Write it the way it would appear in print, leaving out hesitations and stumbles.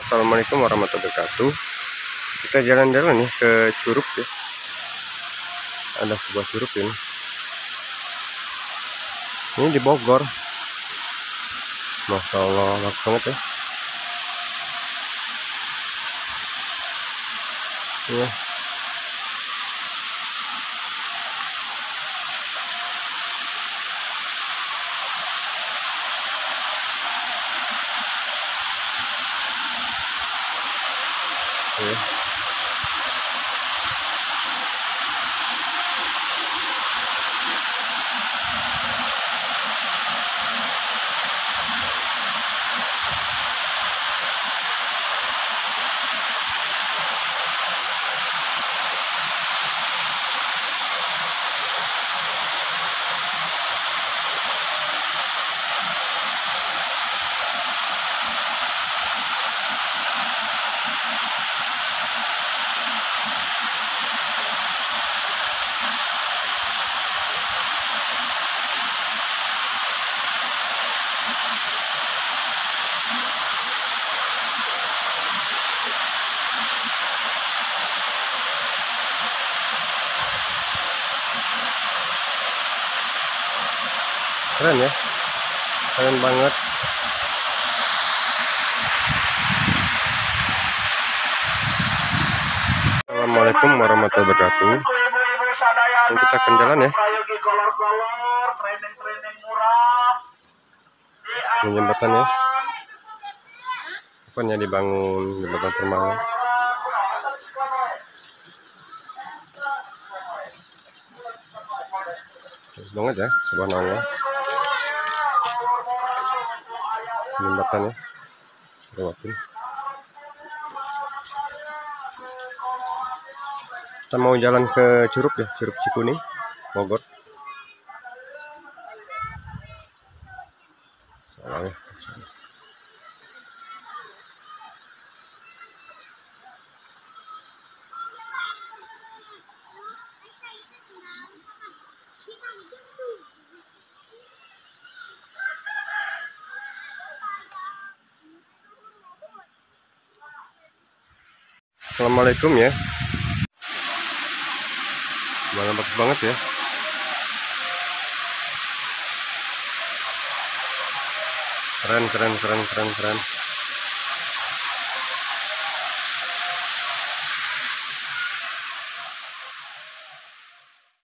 Assalamualaikum warahmatullahi wabarakatuh. Kita jalan-jalan nih ke Curug ya. Ada sebuah curug ini. Ini di Bogor. Masya Allah, bagus banget ya. Ya. Ya. Keren ya, keren banget. Assalamualaikum warahmatullahi wabarakatuh. Ini kita akan jalan ya. Ini jembatannya. Bukannya dibangun jembatan permanen. Bagus banget ya, subhanallah. Jembatannya. Lewatin. Kita mau jalan ke Curug ya, Curug Cikuning, Bogor. Salah. Assalamualaikum ya. Bagus banget ya. Keren.